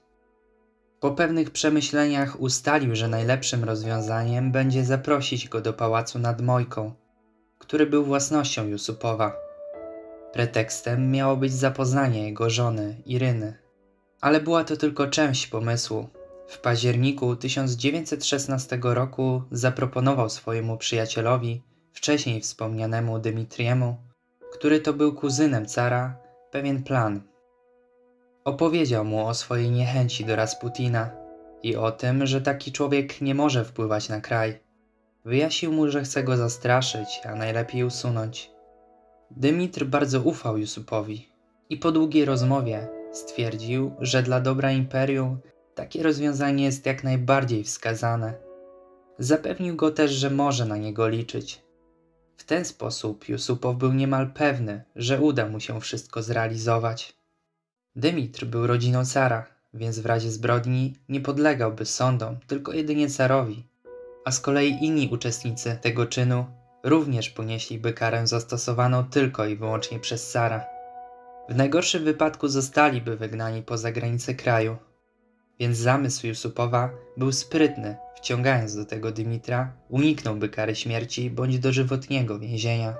Po pewnych przemyśleniach ustalił, że najlepszym rozwiązaniem będzie zaprosić go do pałacu nad Mojką, który był własnością Jusupowa. Pretekstem miało być zapoznanie jego żony, Iryny. Ale była to tylko część pomysłu. W październiku tysiąc dziewięćset szesnastego roku zaproponował swojemu przyjacielowi, wcześniej wspomnianemu Dymitriemu, który to był kuzynem cara, pewien plan. Opowiedział mu o swojej niechęci do Rasputina i o tym, że taki człowiek nie może wpływać na kraj. Wyjaśnił mu, że chce go zastraszyć, a najlepiej usunąć. Dymitr bardzo ufał Jusupowi i po długiej rozmowie stwierdził, że dla dobra imperium takie rozwiązanie jest jak najbardziej wskazane. Zapewnił go też, że może na niego liczyć. W ten sposób Jusupow był niemal pewny, że uda mu się wszystko zrealizować. Dymitr był rodziną cara, więc w razie zbrodni nie podlegałby sądom, tylko jedynie carowi, a z kolei inni uczestnicy tego czynu również ponieśliby karę zastosowaną tylko i wyłącznie przez cara. W najgorszym wypadku zostaliby wygnani poza granice kraju, więc zamysł Jusupowa był sprytny. Wciągając do tego Dymitra, uniknąłby kary śmierci bądź dożywotniego więzienia.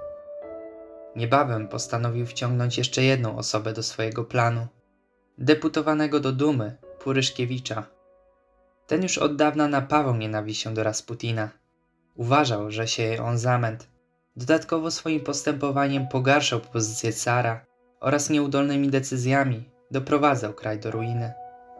Niebawem postanowił wciągnąć jeszcze jedną osobę do swojego planu. Deputowanego do Dumy, Puryszkiewicza. Ten już od dawna napawał nienawiścią do Rasputina. Uważał, że sieje on zamęt. Dodatkowo swoim postępowaniem pogarszał pozycję cara oraz nieudolnymi decyzjami doprowadzał kraj do ruiny.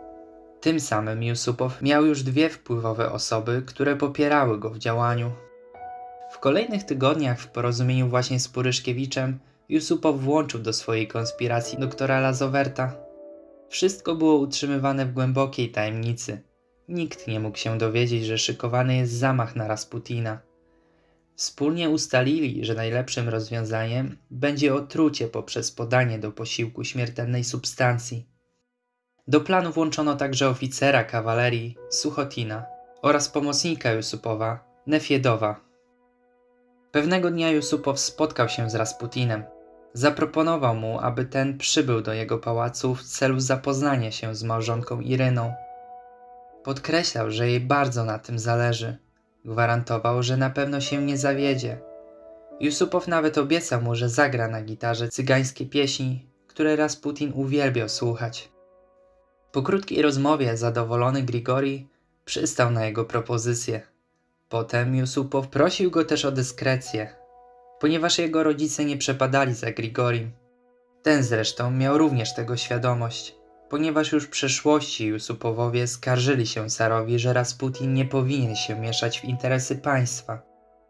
Tym samym Jusupow miał już dwie wpływowe osoby, które popierały go w działaniu. W kolejnych tygodniach w porozumieniu właśnie z Puryszkiewiczem Jusupow włączył do swojej konspiracji doktora Lazowerta. Wszystko było utrzymywane w głębokiej tajemnicy. Nikt nie mógł się dowiedzieć, że szykowany jest zamach na Rasputina. Wspólnie ustalili, że najlepszym rozwiązaniem będzie otrucie poprzez podanie do posiłku śmiertelnej substancji. Do planu włączono także oficera kawalerii Suchotina oraz pomocnika Jusupowa, Nefiedowa. Pewnego dnia Jusupow spotkał się z Rasputinem. Zaproponował mu, aby ten przybył do jego pałacu w celu zapoznania się z małżonką Iryną. Podkreślał, że jej bardzo na tym zależy. Gwarantował, że na pewno się nie zawiedzie. Jusupow nawet obiecał mu, że zagra na gitarze cygańskie pieśni, które Rasputin uwielbiał słuchać. Po krótkiej rozmowie zadowolony Grigori przystał na jego propozycję. Potem Jusupow prosił go też o dyskrecję, ponieważ jego rodzice nie przepadali za Grigorim. Ten zresztą miał również tego świadomość, ponieważ już w przeszłości Jusupowowie skarżyli się carowi, że Rasputin nie powinien się mieszać w interesy państwa.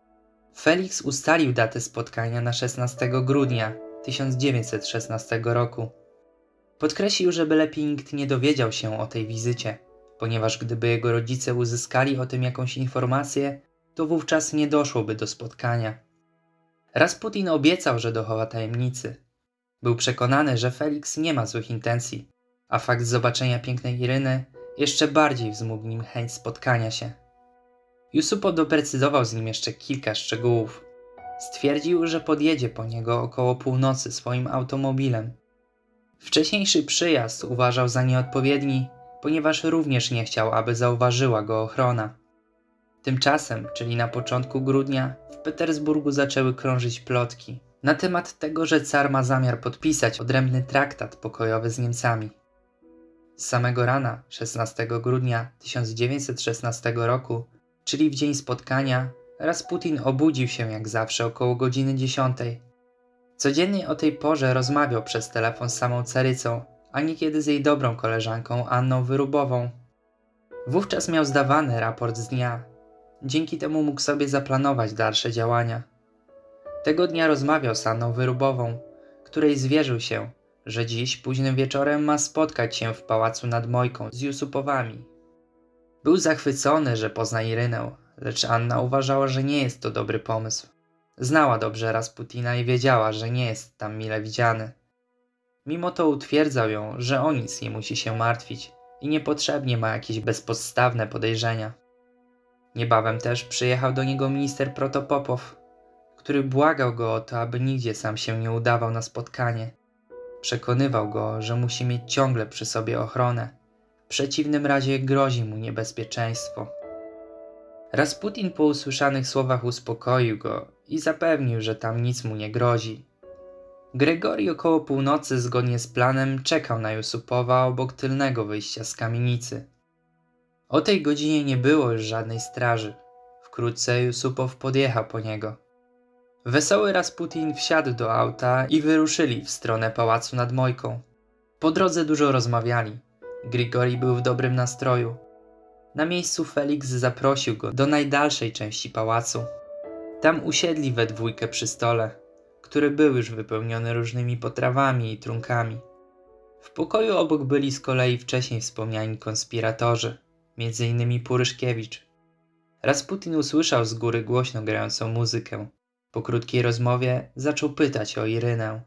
Felix ustalił datę spotkania na szesnastego grudnia tysiąc dziewięćset szesnastego roku. Podkreślił, żeby lepiej nikt nie dowiedział się o tej wizycie, ponieważ gdyby jego rodzice uzyskali o tym jakąś informację, to wówczas nie doszłoby do spotkania. Rasputin obiecał, że dochowa tajemnicy. Był przekonany, że Felix nie ma złych intencji, a fakt zobaczenia pięknej Iryny jeszcze bardziej wzmógł nim chęć spotkania się. Jusupow doprecyzował z nim jeszcze kilka szczegółów. Stwierdził, że podjedzie po niego około północy swoim automobilem. Wcześniejszy przyjazd uważał za nieodpowiedni, ponieważ również nie chciał, aby zauważyła go ochrona. Tymczasem, czyli na początku grudnia, w Petersburgu zaczęły krążyć plotki na temat tego, że car ma zamiar podpisać odrębny traktat pokojowy z Niemcami. Z samego rana szesnastego grudnia tysiąc dziewięćset szesnastego roku, czyli w dzień spotkania, Rasputin obudził się jak zawsze około godziny dziesiątej. Codziennie o tej porze rozmawiał przez telefon z samą carycą, a niekiedy z jej dobrą koleżanką Anną Wyrubową. Wówczas miał zdawany raport z dnia. Dzięki temu mógł sobie zaplanować dalsze działania. Tego dnia rozmawiał z Anną Wyrubową, której zwierzył się, że dziś późnym wieczorem ma spotkać się w pałacu nad Mojką z Jusupowami. Był zachwycony, że pozna Irynę, lecz Anna uważała, że nie jest to dobry pomysł. Znała dobrze Rasputina i wiedziała, że nie jest tam mile widziany. Mimo to utwierdzał ją, że o nic nie musi się martwić i niepotrzebnie ma jakieś bezpodstawne podejrzenia. Niebawem też przyjechał do niego minister Protopopow, który błagał go o to, aby nigdzie sam się nie udawał na spotkanie. Przekonywał go, że musi mieć ciągle przy sobie ochronę. W przeciwnym razie grozi mu niebezpieczeństwo. Rasputin po usłyszanych słowach uspokoił go i zapewnił, że tam nic mu nie grozi. Grigori około północy zgodnie z planem czekał na Jusupowa obok tylnego wyjścia z kamienicy. O tej godzinie nie było już żadnej straży. Wkrótce Jusupow podjechał po niego. Wesoły Rasputin wsiadł do auta i wyruszyli w stronę pałacu nad Mojką. Po drodze dużo rozmawiali. Grigori był w dobrym nastroju. Na miejscu Felix zaprosił go do najdalszej części pałacu. Tam usiedli we dwójkę przy stole, który był już wypełniony różnymi potrawami i trunkami. W pokoju obok byli z kolei wcześniej wspomniani konspiratorzy, między innymi Puryszkiewicz. Rasputin usłyszał z góry głośno grającą muzykę. Po krótkiej rozmowie zaczął pytać o Irynę.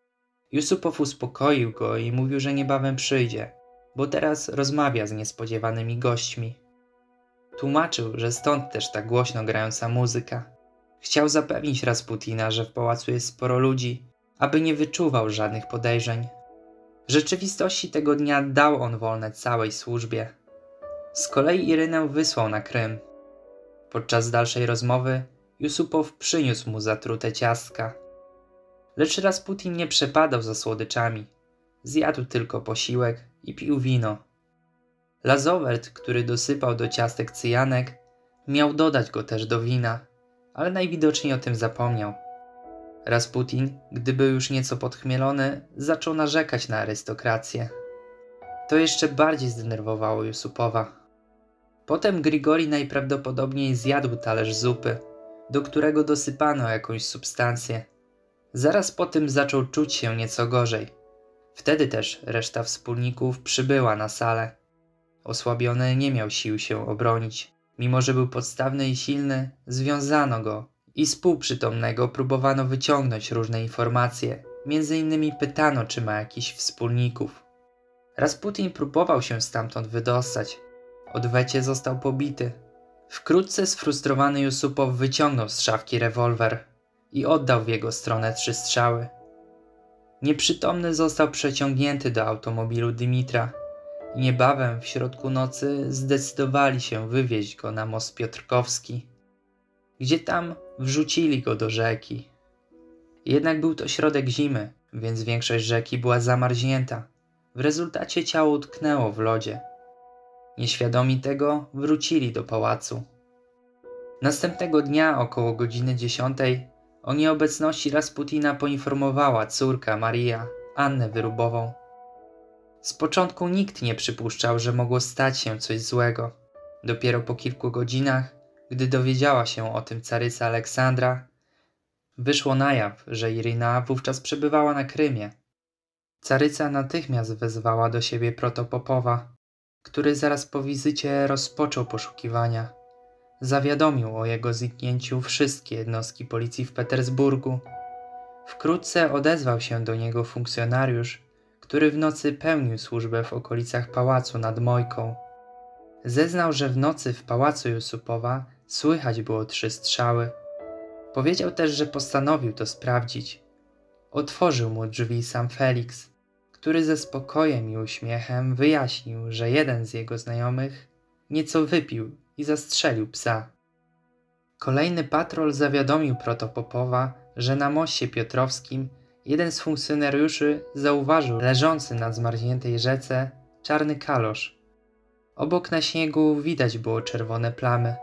Jusupow uspokoił go i mówił, że niebawem przyjdzie, bo teraz rozmawia z niespodziewanymi gośćmi. Tłumaczył, że stąd też ta głośno grająca muzyka. Chciał zapewnić Rasputina, że w pałacu jest sporo ludzi, aby nie wyczuwał żadnych podejrzeń. W rzeczywistości tego dnia dał on wolne całej służbie. Z kolei Irynę wysłał na Krym. Podczas dalszej rozmowy Jusupow przyniósł mu zatrute ciastka. Lecz Rasputin nie przepadał za słodyczami. Zjadł tylko posiłek i pił wino. Lazowert, który dosypał do ciastek cyjanek, miał dodać go też do wina, ale najwidoczniej o tym zapomniał. Rasputin, gdy był już nieco podchmielony, zaczął narzekać na arystokrację. To jeszcze bardziej zdenerwowało Jusupowa. Potem Grigori najprawdopodobniej zjadł talerz zupy, do którego dosypano jakąś substancję. Zaraz po tym zaczął czuć się nieco gorzej. Wtedy też reszta wspólników przybyła na salę. Osłabiony nie miał sił się obronić. Mimo że był podstawny i silny, związano go i z półprzytomnego próbowano wyciągnąć różne informacje. Między innymi pytano, czy ma jakichś wspólników. Rasputin próbował się stamtąd wydostać. Odwecie został pobity, Wkrótce sfrustrowany Jusupow wyciągnął z szafki rewolwer i oddał w jego stronę trzy strzały. Nieprzytomny został przeciągnięty do automobilu Dymitra i niebawem w środku nocy zdecydowali się wywieźć go na most Piotrkowski, gdzie tam wrzucili go do rzeki. Jednak był to środek zimy, więc większość rzeki była zamarznięta. W rezultacie ciało utknęło w lodzie. Nieświadomi tego wrócili do pałacu. Następnego dnia około godziny dziesiątej o nieobecności Rasputina poinformowała córka Maria, Annę Wyrubową. Z początku nikt nie przypuszczał, że mogło stać się coś złego. Dopiero po kilku godzinach, gdy dowiedziała się o tym caryca Aleksandra, wyszło na jaw, że Irina wówczas przebywała na Krymie. Caryca natychmiast wezwała do siebie Protopopowa, który zaraz po wizycie rozpoczął poszukiwania. Zawiadomił o jego zniknięciu wszystkie jednostki policji w Petersburgu. Wkrótce odezwał się do niego funkcjonariusz, który w nocy pełnił służbę w okolicach pałacu nad Mojką. Zeznał, że w nocy w pałacu Jusupowa słychać było trzy strzały. Powiedział też, że postanowił to sprawdzić. Otworzył mu drzwi sam Felix, który ze spokojem i uśmiechem wyjaśnił, że jeden z jego znajomych nieco wypił i zastrzelił psa. Kolejny patrol zawiadomił Protopopowa, że na moście Piotrowskim jeden z funkcjonariuszy zauważył leżący na zmarzniętej rzece czarny kalosz. Obok na śniegu widać było czerwone plamy.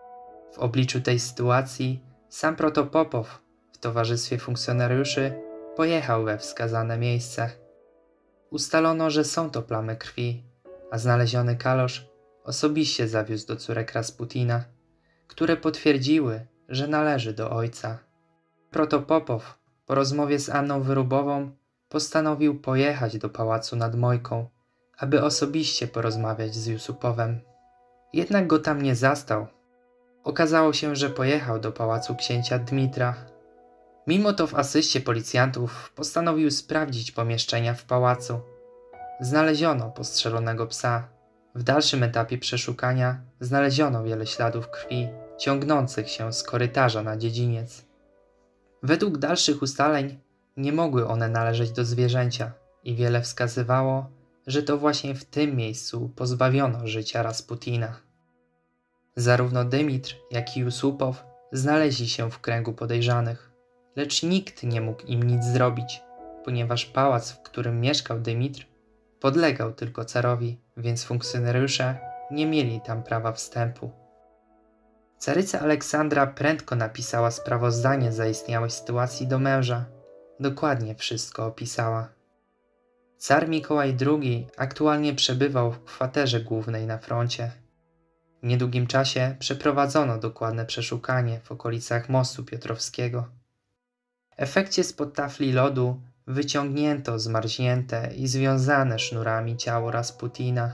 W obliczu tej sytuacji sam Protopopow w towarzystwie funkcjonariuszy pojechał we wskazane miejsce. Ustalono, że są to plamy krwi, a znaleziony kalosz osobiście zawiózł do córek Rasputina, które potwierdziły, że należy do ojca. Protopopow po rozmowie z Anną Wyrubową postanowił pojechać do pałacu nad Mojką, aby osobiście porozmawiać z Jusupowem. Jednak go tam nie zastał. Okazało się, że pojechał do pałacu księcia Dmitra. Mimo to w asyście policjantów postanowił sprawdzić pomieszczenia w pałacu. Znaleziono postrzelonego psa. W dalszym etapie przeszukania znaleziono wiele śladów krwi ciągnących się z korytarza na dziedziniec. Według dalszych ustaleń nie mogły one należeć do zwierzęcia i wiele wskazywało, że to właśnie w tym miejscu pozbawiono życia Rasputina. Zarówno Dymitr, jak i Jusupow znaleźli się w kręgu podejrzanych, lecz nikt nie mógł im nic zrobić, ponieważ pałac, w którym mieszkał Dymitr, podlegał tylko carowi, więc funkcjonariusze nie mieli tam prawa wstępu. Caryca Aleksandra prędko napisała sprawozdanie zaistniałej sytuacji do męża. Dokładnie wszystko opisała. Car Mikołaj drugi aktualnie przebywał w kwaterze głównej na froncie. W niedługim czasie przeprowadzono dokładne przeszukanie w okolicach mostu Piotrowskiego. W efekcie spod tafli lodu wyciągnięto zmarznięte i związane sznurami ciało Rasputina.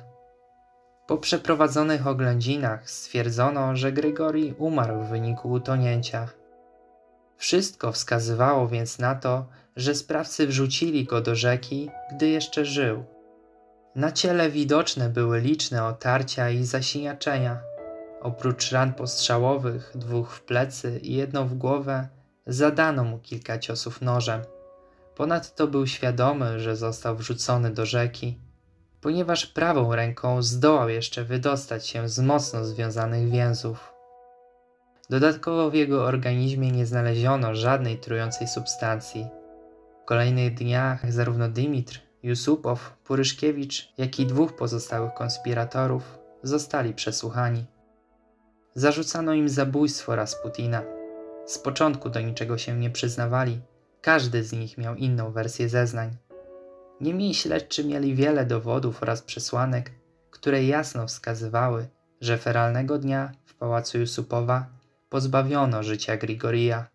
Po przeprowadzonych oględzinach stwierdzono, że Grigori umarł w wyniku utonięcia. Wszystko wskazywało więc na to, że sprawcy wrzucili go do rzeki, gdy jeszcze żył. Na ciele widoczne były liczne otarcia i zasiniaczenia. Oprócz ran postrzałowych, dwóch w plecy i jedno w głowę, zadano mu kilka ciosów nożem. Ponadto był świadomy, że został wrzucony do rzeki, ponieważ prawą ręką zdołał jeszcze wydostać się z mocno związanych więzów. Dodatkowo w jego organizmie nie znaleziono żadnej trującej substancji. W kolejnych dniach zarówno Dymitr, Jusupow, Puryszkiewicz, jak i dwóch pozostałych konspiratorów zostali przesłuchani. Zarzucano im zabójstwo Rasputina. Z początku do niczego się nie przyznawali, każdy z nich miał inną wersję zeznań. Niemniej śledczy mieli wiele dowodów oraz przesłanek, które jasno wskazywały, że feralnego dnia w pałacu Jusupowa pozbawiono życia Grigorija.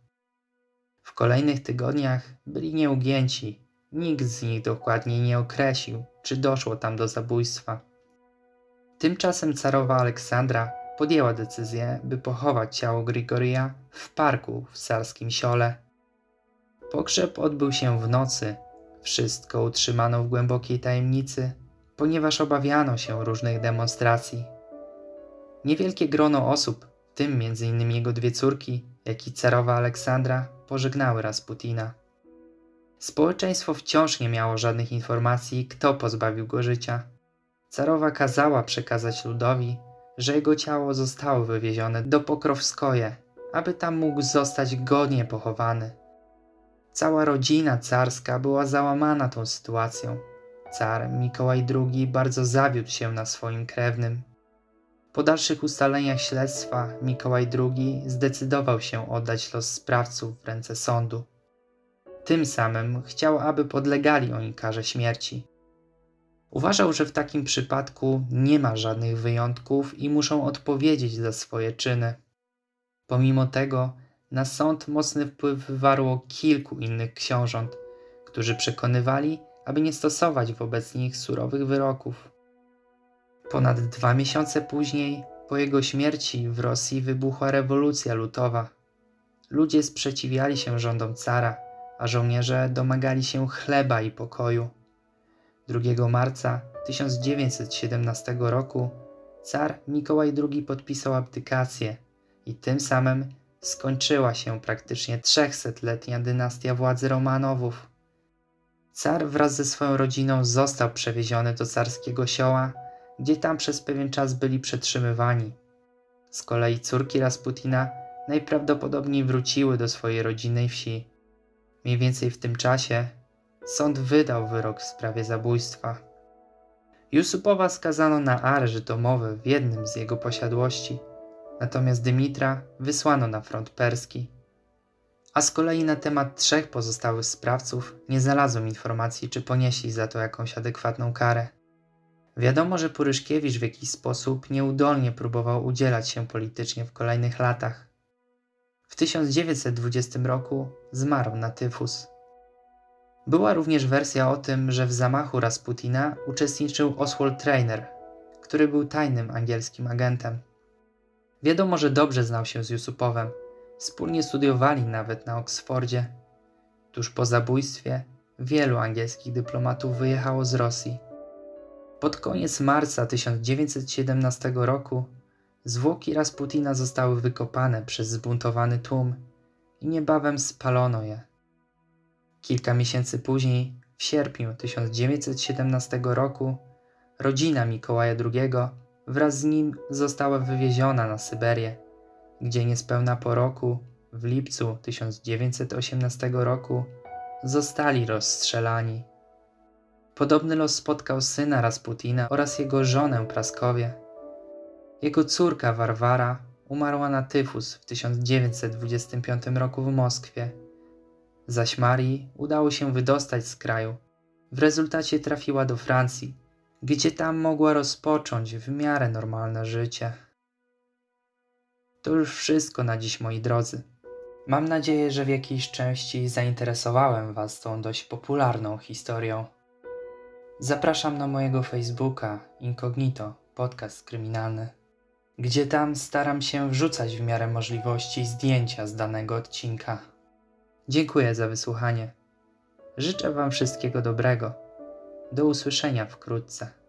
W kolejnych tygodniach byli nieugięci, nikt z nich dokładnie nie określił, czy doszło tam do zabójstwa. Tymczasem carowa Aleksandra podjęła decyzję, by pochować ciało Grigorija w parku w carskim Siole. Pogrzeb odbył się w nocy. Wszystko utrzymano w głębokiej tajemnicy, ponieważ obawiano się różnych demonstracji. Niewielkie grono osób, w tym między innymi jego dwie córki, jak i carowa Aleksandra, pożegnały Rasputina. Społeczeństwo wciąż nie miało żadnych informacji, kto pozbawił go życia. Carowa kazała przekazać ludowi, że jego ciało zostało wywiezione do Pokrowskoje, aby tam mógł zostać godnie pochowany. Cała rodzina carska była załamana tą sytuacją. Car Mikołaj drugi bardzo zawiódł się na swoim krewnym. Po dalszych ustaleniach śledztwa Mikołaj drugi zdecydował się oddać los sprawców w ręce sądu. Tym samym chciał, aby podlegali oni karze śmierci. Uważał, że w takim przypadku nie ma żadnych wyjątków i muszą odpowiedzieć za swoje czyny. Pomimo tego na sąd mocny wpływ wywarło kilku innych książąt, którzy przekonywali, aby nie stosować wobec nich surowych wyroków. Ponad dwa miesiące później, po jego śmierci, w Rosji wybuchła rewolucja lutowa. Ludzie sprzeciwiali się rządom cara, a żołnierze domagali się chleba i pokoju. drugiego marca tysiąc dziewięćset siedemnastego roku car Mikołaj drugi podpisał abdykację i tym samym skończyła się praktycznie trzysetletnia dynastia władzy Romanowów. Car wraz ze swoją rodziną został przewieziony do carskiego sioła, gdzie tam przez pewien czas byli przetrzymywani. Z kolei córki Rasputina najprawdopodobniej wróciły do swojej rodzinnej wsi. Mniej więcej w tym czasie sąd wydał wyrok w sprawie zabójstwa. Jusupowa skazano na areszt domowy w jednym z jego posiadłości, natomiast Dymitra wysłano na front perski. A z kolei na temat trzech pozostałych sprawców nie znalazłem informacji, czy ponieśli za to jakąś adekwatną karę. Wiadomo, że Puryszkiewicz w jakiś sposób nieudolnie próbował udzielać się politycznie w kolejnych latach. W tysiąc dziewięćset dwudziestym roku zmarł na tyfus. Była również wersja o tym, że w zamachu Rasputina uczestniczył Oswald Trainer, który był tajnym angielskim agentem. Wiadomo, że dobrze znał się z Jusupowem. Wspólnie studiowali nawet na Oksfordzie. Tuż po zabójstwie wielu angielskich dyplomatów wyjechało z Rosji. Pod koniec marca tysiąc dziewięćset siedemnastego roku zwłoki Rasputina zostały wykopane przez zbuntowany tłum i niebawem spalono je. Kilka miesięcy później, w sierpniu tysiąc dziewięćset siedemnastego roku, rodzina Mikołaja drugiego wraz z nim została wywieziona na Syberię, gdzie niespełna po roku, w lipcu tysiąc dziewięćset osiemnastego roku, zostali rozstrzelani. Podobny los spotkał syna Rasputina oraz jego żonę Praskowie. Jego córka Warwara umarła na tyfus w tysiąc dziewięćset dwudziestym piątym roku w Moskwie. Zaś Marii udało się wydostać z kraju. W rezultacie trafiła do Francji, gdzie tam mogła rozpocząć w miarę normalne życie. To już wszystko na dziś, moi drodzy. Mam nadzieję, że w jakiejś części zainteresowałem Was tą dość popularną historią. Zapraszam na mojego Facebooka Incognito, podcast kryminalny, gdzie tam staram się wrzucać w miarę możliwości zdjęcia z danego odcinka. Dziękuję za wysłuchanie. Życzę Wam wszystkiego dobrego. Do usłyszenia wkrótce.